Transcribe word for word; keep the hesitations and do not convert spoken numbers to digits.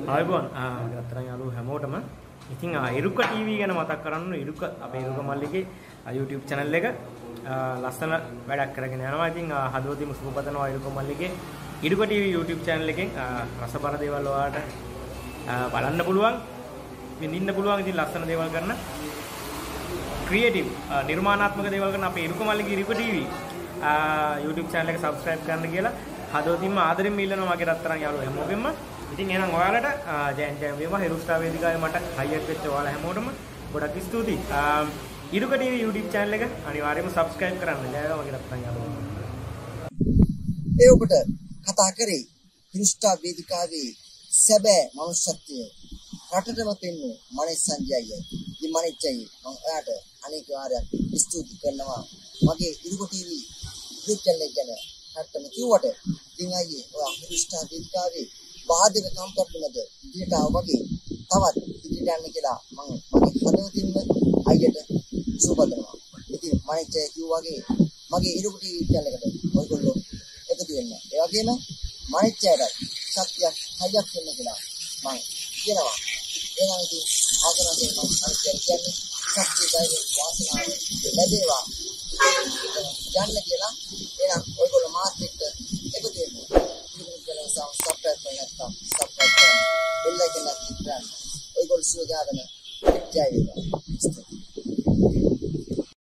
ආයුබෝවන් අතරන් යාළුවෝ හැමෝටම ඉතින් ඉරුක ටීවී ගැන මතක් කරන්න ඉරුක අපේ ඉරුක මල්ලිගේ YouTube channel එක ලස්සන වැඩක් කරගෙන යනවා. ඉතින් හදවතින්ම සුබ පතනවා ඉරුක මල්ලිගේ ඉරුක ටීවී YouTube channel එකෙන් රසබර දේවල් ඔයාලට බලන්න පුළුවන්, විඳින්න පුළුවන්. ඉතින් ලස්සන දේවල් කරන ක්‍රියේටිව් නිර්මාණාත්මක දේවල් කරන අපේ ඉරුක මල්ලිගේ ඉරුක ටීවී YouTube channel එක subscribe කරන්න කියලා හදවතින්ම ආදරෙන් ඉල්ලනවා මගේ රත්තරන් යාළුවෝ හැමෝගෙම. ඉතින් එහෙනම් ඔයාලට ජයන් ජයන් වේවා හිරුස්ටා වේදිකාවේ මට හයියක් වෙච්ච ඔයාලා හැමෝටම ගොඩක් ස්තුතියි. ඉරුක ටීවී YouTube channel එක අනිවාර්යයෙන්ම subscribe කරන්න. ජය වේවා මගේ රත්තරන් යාළුවෝ. ඒ ඔබට කතා කරේ හිරුස්ටා වේදිකාවේ සැබෑ මනුෂ්‍යත්වය රටටම පෙන්වූ මනේ සංජයයි. ඉතින් මනේච්චයි මම ඔයාට අනේක වාරයක් ස්තුති කරනවා මගේ ඉරුක ටීවී YouTube channel එක ගැන. හත්තම කිව්වට ඉතින් අයියේ ඔයා හිරුස්ටා වේදිකාවේ බාධක කම්කටොනද ඉදිරියට ආව වගේ තවත් ඉදිරියට යන්න කියලා මම මගේ හදවතින්ම අයියට සුබදනවා. ඉතින් මනිට කිව්වාගේ මගේ ඉරුක ටීවී channel එකට ඔයගොල්ලෝ එකතු වෙන්න. ඒ වගේම මනිටට ශක්තියක් හයියක් වෙන්න කියලා මම කියනවා. එහෙනම් ඉතින් ආසනයෙන් මම අනිත් කියන්නේ ශක්තිය ධෛර්ය වාසනාව ලැබේවා යන්න කියලා. එහෙනම් ඔයගොල්ලෝ මාත් එක්ක එකතු වෙන්න. subscribe කරන්න subscribe කරන්න bell icon එක click කරන්න. ඔයගොල්ලෝ සුවදාගෙන ජය වේවා.